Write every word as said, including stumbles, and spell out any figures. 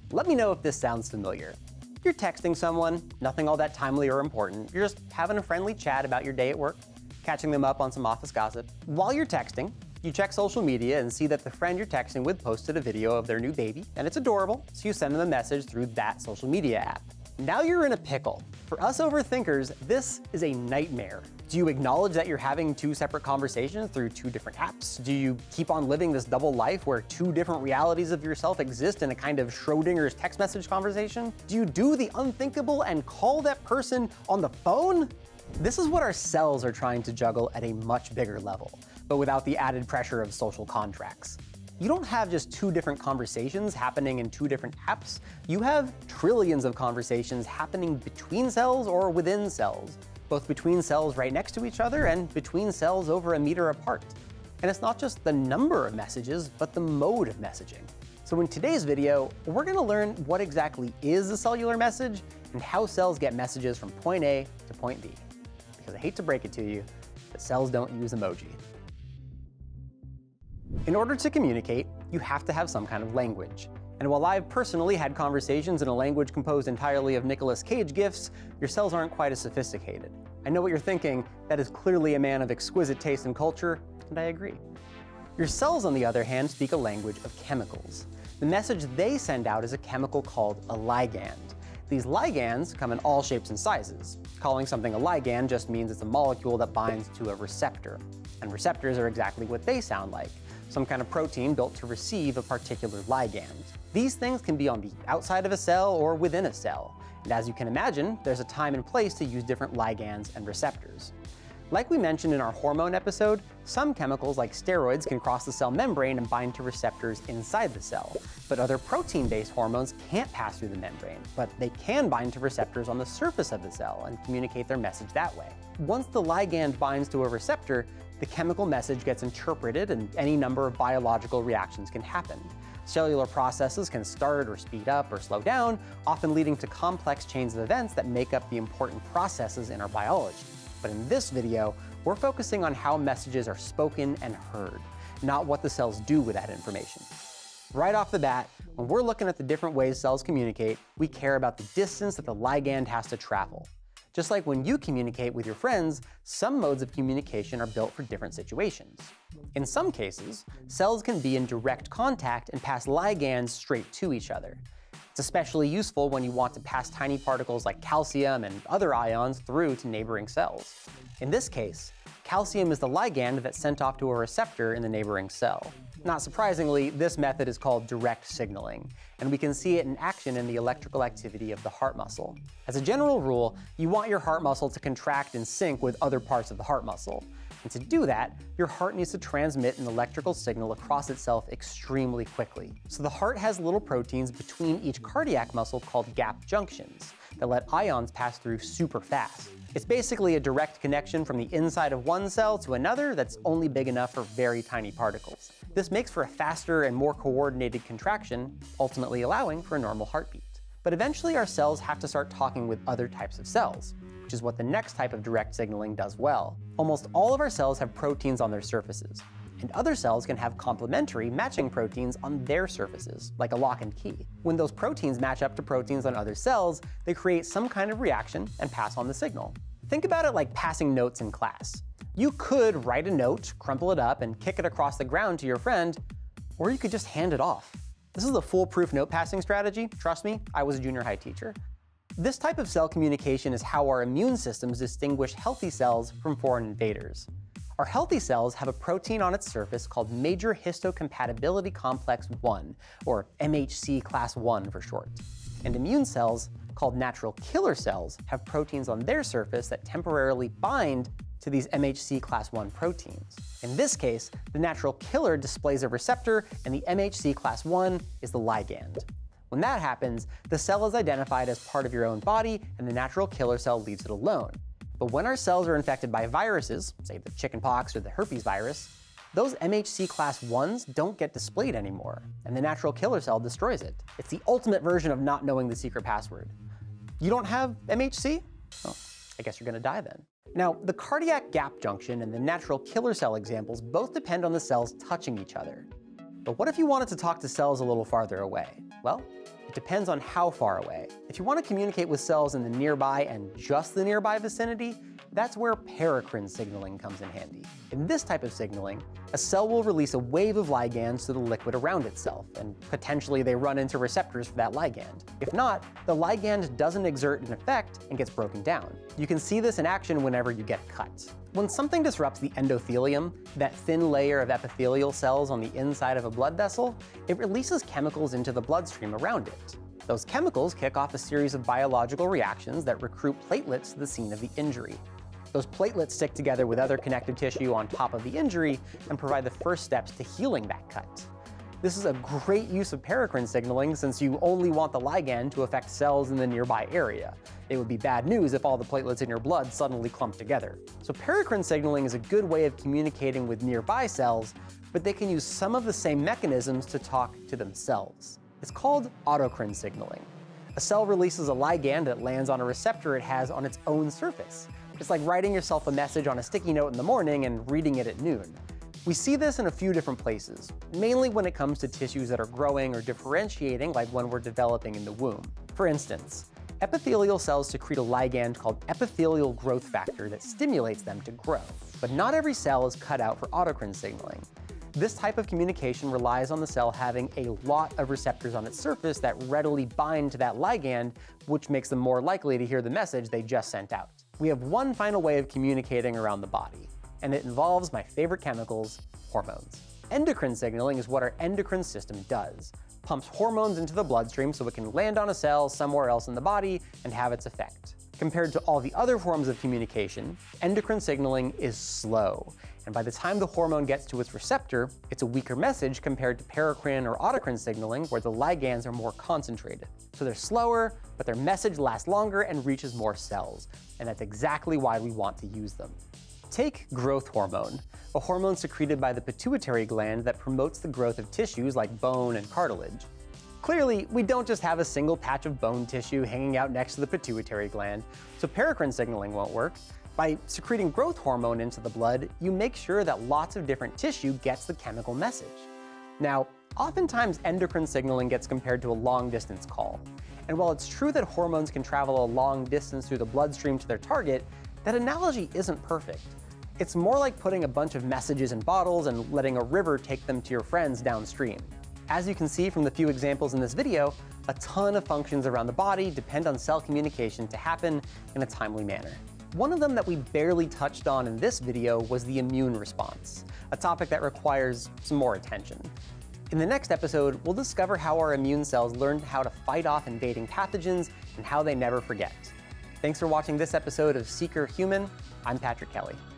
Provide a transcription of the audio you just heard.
Let me know if this sounds familiar. You're texting someone, nothing all that timely or important. You're just having a friendly chat about your day at work, catching them up on some office gossip. While you're texting, you check social media and see that the friend you're texting with posted a video of their new baby, and it's adorable, so you send them a message through that social media app. Now you're in a pickle. For us overthinkers, this is a nightmare. Do you acknowledge that you're having two separate conversations through two different apps? Do you keep on living this double life where two different realities of yourself exist in a kind of Schrodinger's text message conversation? Do you do the unthinkable and call that person on the phone? This is what our cells are trying to juggle at a much bigger level, but without the added pressure of social contracts. You don't have just two different conversations happening in two different apps. You have trillions of conversations happening between cells or within cells, both between cells right next to each other and between cells over a meter apart. And it's not just the number of messages, but the mode of messaging. So in today's video, we're gonna learn what exactly is a cellular message and how cells get messages from point A to point B. Because I hate to break it to you, but cells don't use emoji. In order to communicate, you have to have some kind of language. And while I've personally had conversations in a language composed entirely of Nicolas Cage gifs, your cells aren't quite as sophisticated. I know what you're thinking, that is clearly a man of exquisite taste and culture, and I agree. Your cells, on the other hand, speak a language of chemicals. The message they send out is a chemical called a ligand. These ligands come in all shapes and sizes. Calling something a ligand just means it's a molecule that binds to a receptor. And receptors are exactly what they sound like. Some kind of protein built to receive a particular ligand. These things can be on the outside of a cell or within a cell. And as you can imagine, there's a time and place to use different ligands and receptors. Like we mentioned in our hormone episode, some chemicals like steroids can cross the cell membrane and bind to receptors inside the cell. But other protein-based hormones can't pass through the membrane, but they can bind to receptors on the surface of the cell and communicate their message that way. Once the ligand binds to a receptor, the chemical message gets interpreted and any number of biological reactions can happen. Cellular processes can start or speed up or slow down, often leading to complex chains of events that make up the important processes in our biology. But in this video, we're focusing on how messages are spoken and heard, not what the cells do with that information. Right off the bat, when we're looking at the different ways cells communicate, we care about the distance that the ligand has to travel. Just like when you communicate with your friends, some modes of communication are built for different situations. In some cases, cells can be in direct contact and pass ligands straight to each other. It's especially useful when you want to pass tiny particles like calcium and other ions through to neighboring cells. In this case, calcium is the ligand that's sent off to a receptor in the neighboring cell. Not surprisingly, this method is called direct signaling, and we can see it in action in the electrical activity of the heart muscle. As a general rule, you want your heart muscle to contract in sync with other parts of the heart muscle. And to do that, your heart needs to transmit an electrical signal across itself extremely quickly. So the heart has little proteins between each cardiac muscle called gap junctions that let ions pass through super fast. It's basically a direct connection from the inside of one cell to another that's only big enough for very tiny particles. This makes for a faster and more coordinated contraction, ultimately allowing for a normal heartbeat. But eventually our cells have to start talking with other types of cells, which is what the next type of direct signaling does well. Almost all of our cells have proteins on their surfaces, and other cells can have complementary matching proteins on their surfaces, like a lock and key. When those proteins match up to proteins on other cells, they create some kind of reaction and pass on the signal. Think about it like passing notes in class. You could write a note, crumple it up, and kick it across the ground to your friend, or you could just hand it off. This is a foolproof note passing strategy. Trust me, I was a junior high teacher. This type of cell communication is how our immune systems distinguish healthy cells from foreign invaders. Our healthy cells have a protein on its surface called Major Histocompatibility Complex one, or M H C class one for short. And immune cells, called natural killer cells, have proteins on their surface that temporarily bind to these M H C class one proteins. In this case, the natural killer displays a receptor and the M H C class one is the ligand. When that happens, the cell is identified as part of your own body and the natural killer cell leaves it alone. But when our cells are infected by viruses, say the chickenpox or the herpes virus, those M H C class ones don't get displayed anymore, and the natural killer cell destroys it. It's the ultimate version of not knowing the secret password. You don't have M H C? Well, I guess you're gonna die then. Now, the cardiac gap junction and the natural killer cell examples both depend on the cells touching each other. But what if you wanted to talk to cells a little farther away? Well, you depends on how far away. If you want to communicate with cells in the nearby and just the nearby vicinity, that's where paracrine signaling comes in handy. In this type of signaling, a cell will release a wave of ligands to the liquid around itself, and potentially they run into receptors for that ligand. If not, the ligand doesn't exert an effect and gets broken down. You can see this in action whenever you get cut. When something disrupts the endothelium, that thin layer of epithelial cells on the inside of a blood vessel, it releases chemicals into the bloodstream around it. Those chemicals kick off a series of biological reactions that recruit platelets to the scene of the injury. Those platelets stick together with other connective tissue on top of the injury and provide the first steps to healing that cut. This is a great use of paracrine signaling since you only want the ligand to affect cells in the nearby area. It would be bad news if all the platelets in your blood suddenly clump together. So paracrine signaling is a good way of communicating with nearby cells, but they can use some of the same mechanisms to talk to themselves. It's called autocrine signaling. A cell releases a ligand that lands on a receptor it has on its own surface. It's like writing yourself a message on a sticky note in the morning and reading it at noon. We see this in a few different places, mainly when it comes to tissues that are growing or differentiating, like when we're developing in the womb. For instance, epithelial cells secrete a ligand called epithelial growth factor that stimulates them to grow. But not every cell is cut out for autocrine signaling. This type of communication relies on the cell having a lot of receptors on its surface that readily bind to that ligand, which makes them more likely to hear the message they just sent out. We have one final way of communicating around the body, and it involves my favorite chemicals, hormones. Endocrine signaling is what our endocrine system does. Pumps hormones into the bloodstream so it can land on a cell somewhere else in the body and have its effect. Compared to all the other forms of communication, endocrine signaling is slow, and by the time the hormone gets to its receptor, it's a weaker message compared to paracrine or autocrine signaling, where the ligands are more concentrated. So they're slower, but their message lasts longer and reaches more cells, and that's exactly why we want to use them. Take growth hormone, a hormone secreted by the pituitary gland that promotes the growth of tissues like bone and cartilage. Clearly, we don't just have a single patch of bone tissue hanging out next to the pituitary gland, so paracrine signaling won't work. By secreting growth hormone into the blood, you make sure that lots of different tissue gets the chemical message. Now, oftentimes endocrine signaling gets compared to a long-distance call. And while it's true that hormones can travel a long distance through the bloodstream to their target, that analogy isn't perfect. It's more like putting a bunch of messages in bottles and letting a river take them to your friends downstream. As you can see from the few examples in this video, a ton of functions around the body depend on cell communication to happen in a timely manner. One of them that we barely touched on in this video was the immune response, a topic that requires some more attention. In the next episode, we'll discover how our immune cells learn how to fight off invading pathogens and how they never forget. Thanks for watching this episode of Seeker Human. I'm Patrick Kelly.